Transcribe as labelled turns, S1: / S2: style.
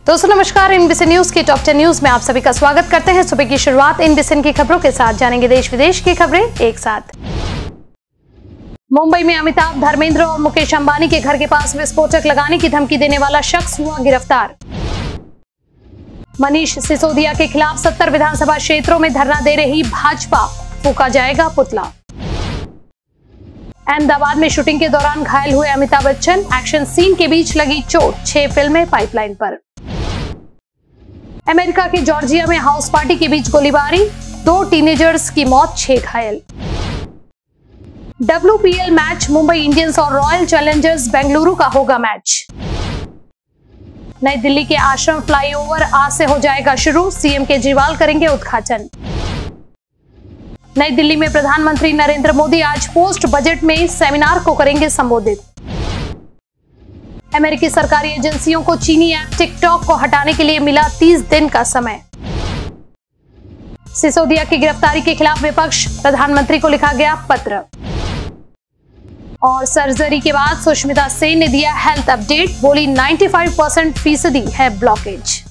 S1: दोस्तों नमस्कार, INBC news की टॉप 10 न्यूज में आप सभी का स्वागत करते हैं। सुबह की शुरुआत इनबीसी की खबरों के साथ, जानेंगे देश विदेश की खबरें एक साथ। मुंबई में अमिताभ, धर्मेंद्र और मुकेश अंबानी के घर के पास विस्फोटक लगाने की धमकी देने वाला शख्स हुआ गिरफ्तार। मनीष सिसोदिया के खिलाफ 70 विधानसभा क्षेत्रों में धरना दे रही भाजपा, फूंका जाएगा पुतला। अहमदाबाद में शूटिंग के दौरान घायल हुए अमिताभ बच्चन, एक्शन सीन के बीच लगी चोट, 6 फिल्में पाइपलाइन पर। अमेरिका के जॉर्जिया में हाउस पार्टी के बीच गोलीबारी, 2 टीनेजर्स की मौत, 6 घायल। WPL मैच, मुंबई इंडियंस और रॉयल चैलेंजर्स बेंगलुरु का होगा मैच। नई दिल्ली के आश्रम फ्लाईओवर आज से हो जाएगा शुरू, सीएम केजरीवाल करेंगे उद्घाटन। नई दिल्ली में प्रधानमंत्री नरेंद्र मोदी आज पोस्ट बजट में सेमिनार को करेंगे संबोधित। अमेरिकी सरकारी एजेंसियों को चीनी ऐप टिकटॉक को हटाने के लिए मिला 30 दिन का समय। सिसोदिया की गिरफ्तारी के खिलाफ विपक्ष, प्रधानमंत्री को लिखा गया पत्र। और सर्जरी के बाद सुष्मिता सेन ने दिया हेल्थ अपडेट, बोली 95% फीसदी है ब्लॉकेज।